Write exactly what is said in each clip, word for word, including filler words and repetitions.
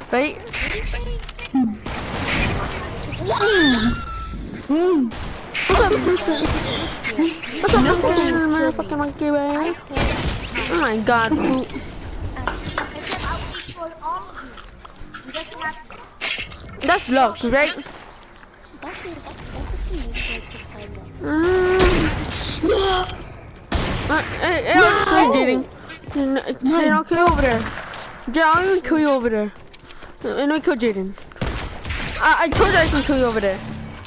right? Mm. What's up, What's up, monkey? Motherfucking monkey, man. Oh my god. That's blocked, right? Mm. Uh, hey, hey, I'm sorry, dating. Jaden, I'll kill you over there. Jaden, I'll even kill you over there. And I kill Jaden. I, I told you I can kill you over there.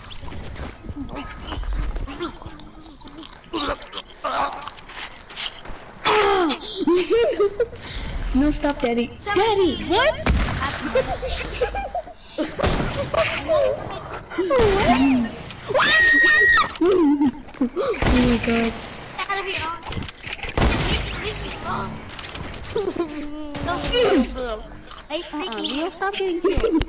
No, stop, Daddy. Daddy, what? Oh my god. Uh-uh, Leo, stop getting killed.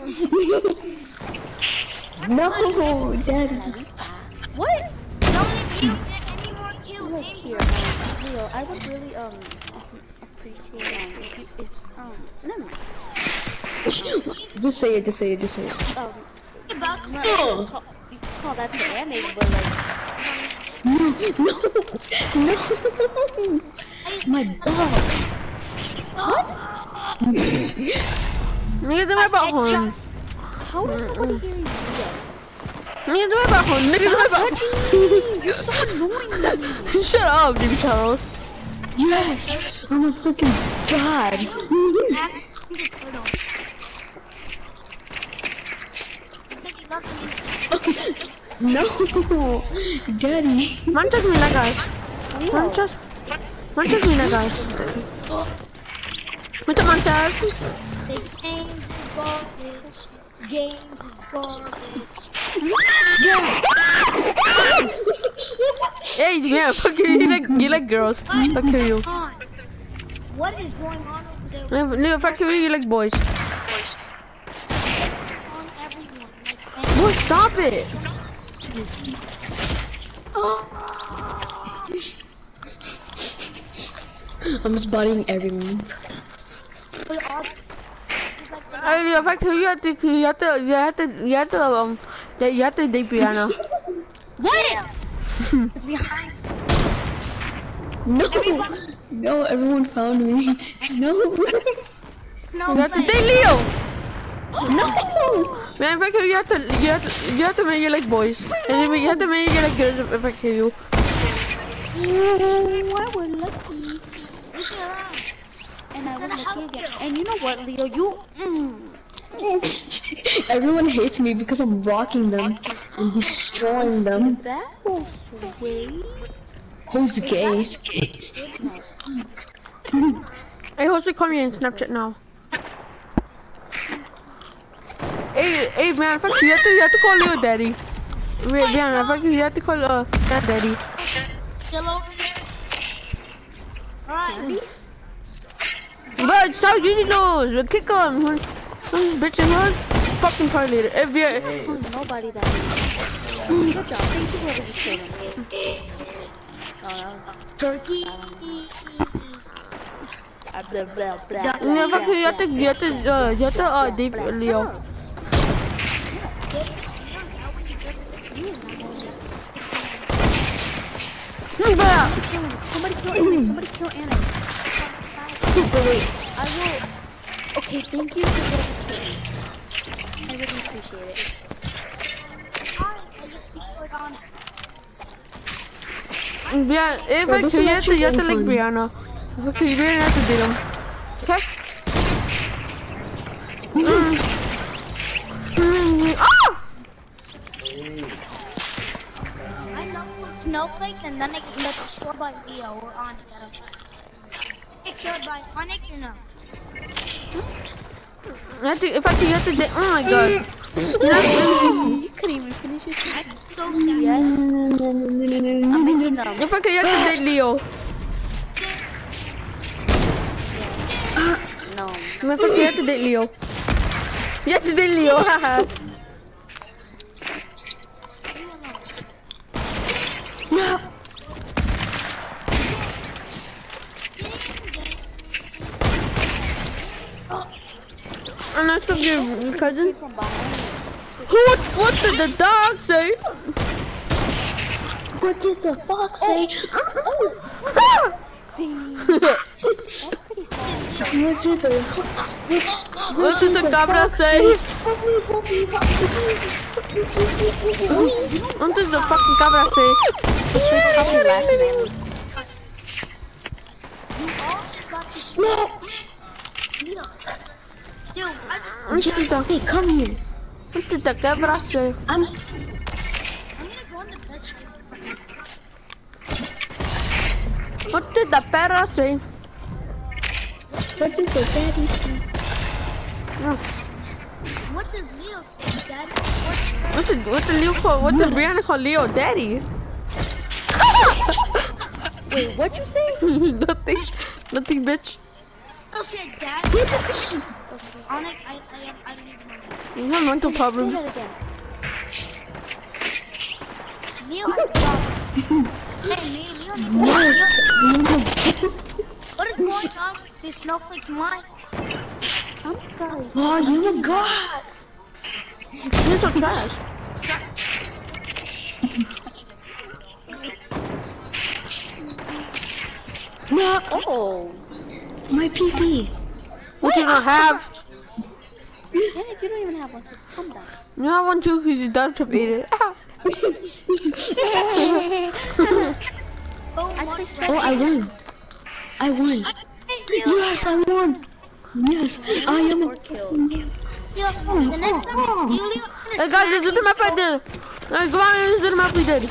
No, Daddy. What? Don't let you get any more kills. Look here, um, Leo, I would really um appreciate um if you if um never mind. Just say it, just say it, just say it. Um, About to no, say. you, call, you can call that to animated, but like No, no, no. My boss. what? Nigga, do my butthole. How is nobody hearing Leo? Nigga, do my butthole. Nigga, do my butthole. You're so annoying. Shut up, Jimmy Charles. Yes, I'm a fucking god. No, Daddy. Man, touch me, that guy. Man, touch. Man, touch me, that guy. What's up, man, touch? Games is garbage. Games is garbage. Hey, yeah, fuck you. You like, you like girls. Fuck you. What is going on over there? Live, live, fuck you. You like boys. It's on everyone. Like, Boy, stop it. I'm just bodying everyone. Hey, in fact, you have to, you have to, you have to, you have to, um, you have to date piano. what? It's behind. No, no, everyone found me. No, No, You have to date Leo. no. Man, if I kill you, you have to, you have to, you have to make it like boys. And you have to make it like girls if, if I kill you. Ooh, I was lucky. And I was lucky again. And you know what, Leo? You. Mm. Everyone hates me because I'm rocking them and destroying them. Is that sweet? Who's gay? Hey, Jose, call me on Snapchat now. Hey, hey, man, fuck you, you have to, you have to call Leo daddy. Wait, man, fuck you, you have to call, uh, that daddy. Still over there? Alright. But stop using those, kick him. Who's bitching, huh? Fucking party later. If you Hey. Nobody that is. Good job. Thank you whoever just killed him. Oh, Turkey. blah, blah, blah, no, fuck you, you have to, you have to, uh, you have to, uh, deep Leo. Somebody kill Anna. Somebody kill Anna. Wait, I will. Okay, thank you for what just killed me. I really appreciate it. I just destroyed on it. Yeah, if I kill you, you have to, you have to like Brianna. Fuck you, you really have to date him. Okay? Mm. Mm. Ah! I know Snowflake and then I get destroyed by Leo or Onyx. Get killed by Onyx or no? You have to, if I kill you, you have to date. Oh my god. You couldn't even finish your sentence. So sad. Yes. I'm making them. If I kill you, you have to date Leo. No. If I kill you, you have to date Leo. You have to date Leo, haha. No. And that's from your, your cousin? From behind. What, what did the dog say? What did the fox say? That's pretty sad. What did the What did the cabra say? What did the fucking cabra say? She's probably laughing at me. You all just got to shoot. No! Leo. Yo, I, What did the, Hey, come here. what did the cabra say? I'm. s- I'm gonna go on the best house. What did the parrot say? What did the daddy say? What did Leo say, Dad? What did, what did Leo call, what did Brianna call Leo? Daddy? Wait, what'd you say? Nothing. Nothing, bitch. Leo said, Dad. On it, I, I, I don't even know what to say. You have mental Say problems. that again. Leo has a problem. Hey, me, Leo needs to What is going on with this snowflake's mind? I'm sorry. Oh, you a god! You're so trash. No! Oh. My pee pee! What you don't have? Yannick, you don't even have one, so calm down. You have one too because you don't have eat it. Oh, I my think so. Oh, I won! I won! Yes, I won! Yes, I am Four a. kills. Leo, the next time you Leo, I'm Hey gonna guys, smack let's do the you map I so- did. Hey, go on, let's do the map we did.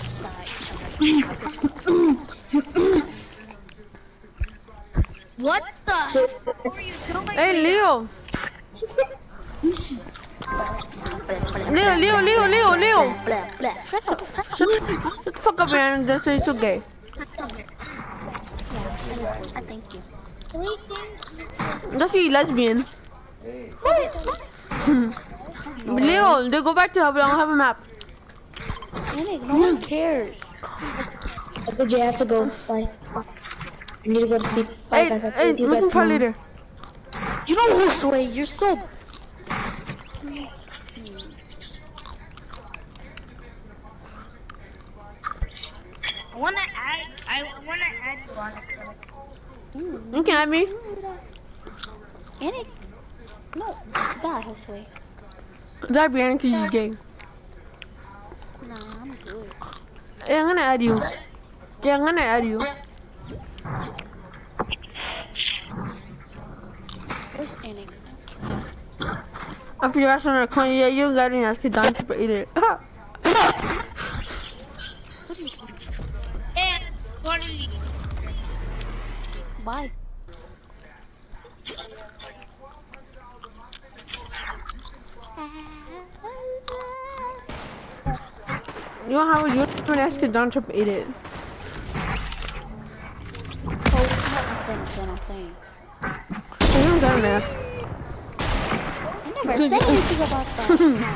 Die, What the heck are you doing? Hey Leo. Leo, Leo, Leo, Leo, Leo. die. Shut up. Shut the fuck up, man. That's it's okay. I thank you. Three things. That's you lesbian. Leo, they go back to have, have a map. Yannick, no one cares. Okay, Jay, I have to go. Bye. I need to go to sleep. Bye, Hey, guys. I'll hey, see you we guys can try tomorrow. later. You don't lose way. You're so. I wanna add. I wanna add you on it. You can have me. Yannick. No. Die, Josue. That Brianna because he's gay. Nah, I'm good. Hey, I'm gonna add you. Yeah, I'm gonna add you. Where's Yannick? After you're asking her, Connie, yeah, you got it. I could dance to eat it. And what are you? Bye. You don't have a you don't ask a dance to eat it. Oh, I'm playing, I'm playing, I'm playing. You don't got an ass. I never said anything about that.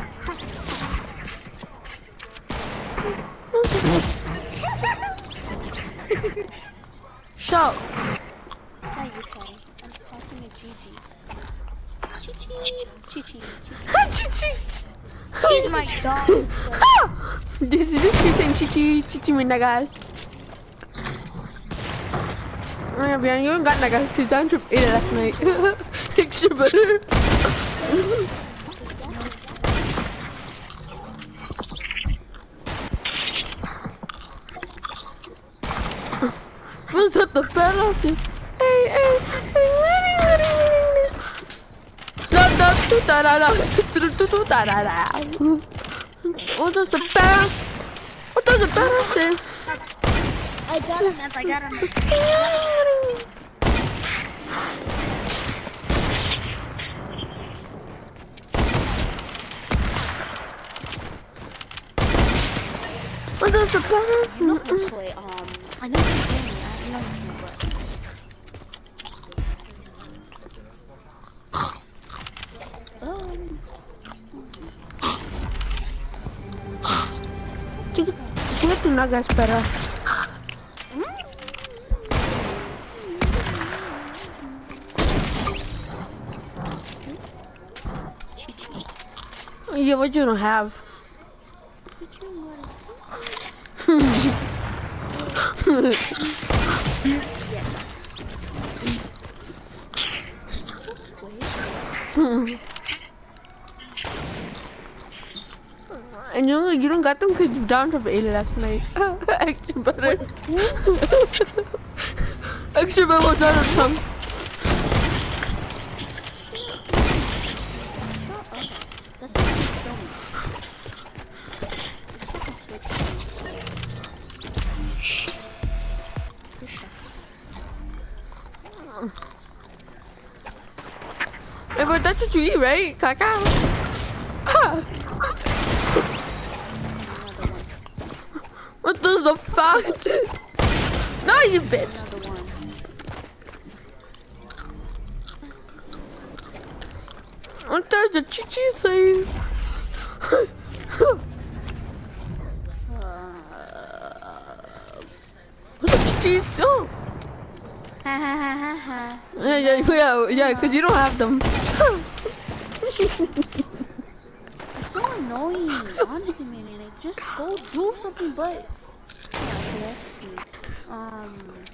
Shut. Hi, you try. I'm talking to Gigi. Chichi. Chichi. Chichi. She's my dog. This is this saying Chichi Chichi with nagas. Oh yeah, Brian, you don't got nagas because Dan trip ate it last night. Extra butter. What's up the fellas? Hey, hey, hey, hey, what does the bear? What does the bear say? I got a map. I got a map. What does the bear? You know Josue, um, I know you're doing it. I know you, but... Um... Chica, tu nagas para. Yeah, what you don't have? Did you notice? And you know, you don't got them because you downed from eight last night. Extra butter. Extra butter was out of some. That's what he's filming. Hey, but that's what you eat, right? Cacao. Ah. What does the fuck? No, you bitch. Another one. What does the chichi say? What does the chichi say? Ha ha ha ha ha. Yeah, yeah, yeah, yeah, because you don't have them. It's so annoying, honestly, man. Like, just go do something, but yeah, okay, that's just me. Um,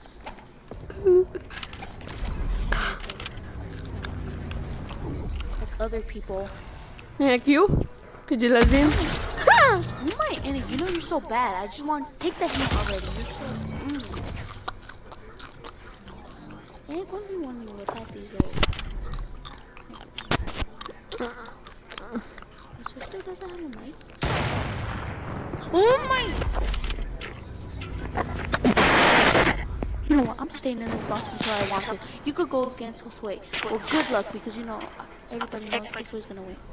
like other people. Like you? Could you lesbian? You might, and you know you're so bad. I just want to take the hint already. You're so. Mm. I ain't gonna be wondering without these though. My sister doesn't have a mic. Oh my! You know what? I'm staying in this box until I want to. You could go against Josue. Well, good luck because you know everybody knows Josue's gonna win.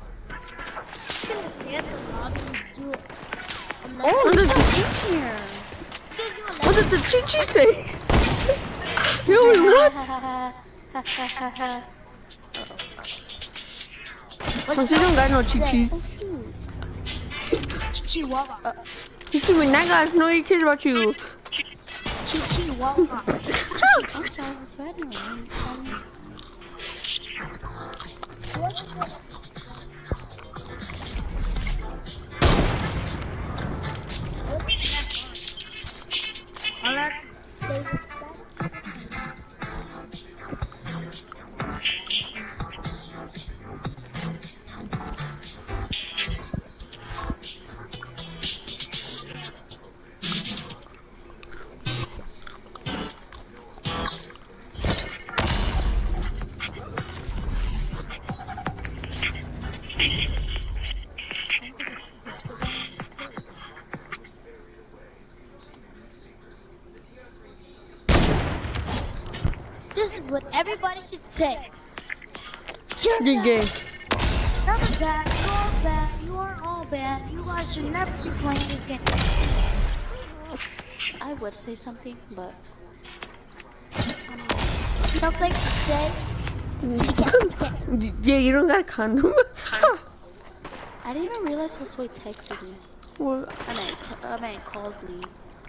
Oh, what does the, Here. what does the chichi say? Yo, what? What's They don't got no chichis. Chihuahua. Chichi, when that guy no he cares about you. Chihuahua. I'm sorry, I'm fighting around. This is what everybody should say. You're gay. You're bad, you're bad, you are all bad. You guys should never be playing this game. I would say something, but Snowflakes should say. Yeah, you don't got a condom. I didn't even realize Josue texted me. Well, I mean, t I mean, called me.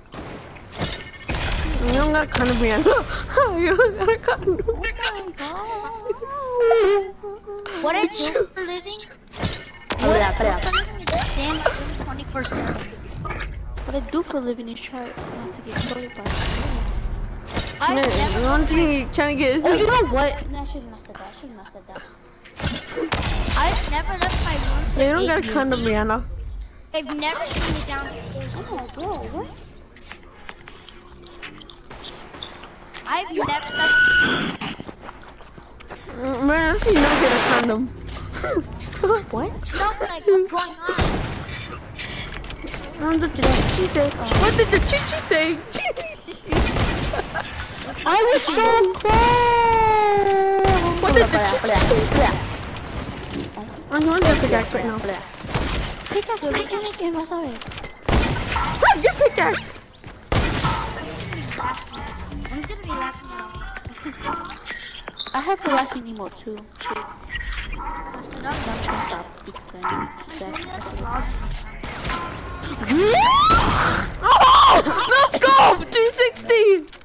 you don't got a condom, man. You don't got a condom. Oh my god. What I do for a living? What I do for a living is just stand up twenty-four seven. What I do for a living is try not to get killed by I No, never the only thing you're trying to get is. Oh, you know what? No, I shouldn't have said that. I shouldn't have said that. I've never left my room for Yeah, you don't got a eight condom, years. Rihanna. They've never seen me downstairs. Oh, bro, what? I've never left. Mm, Man, I think you don't get a condom. What? Snowflake, what's going on? What did the chichi say? What did the chichi say? I was so close! What did the chichi say? I'm going to get pickaxe right now. Pickaxe, pickaxe, ¿quién vas a ver? Ah, get pickaxe! I'm gonna be laughing now. I have the laughing emote too. too. No, I'm trying to stop because I need that. Oh! Let's go! two sixteen!